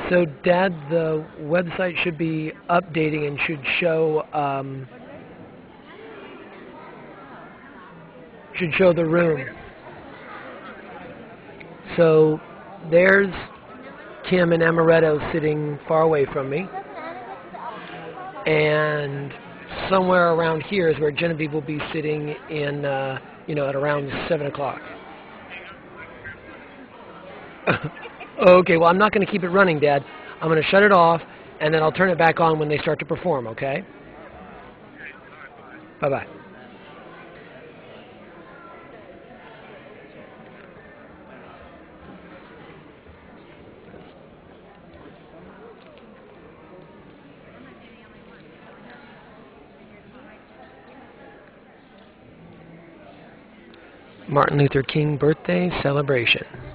So, Dad, the website should be updating and should show the room. So, there's Kim and Amaretto sitting far away from me, and somewhere around here is where Genevieve will be sitting in, at around 7 o'clock. Okay, well, I'm not going to keep it running, Dad. I'm going to shut it off, and then I'll turn it back on when they start to perform, okay? Bye-bye. Martin Luther King birthday celebration.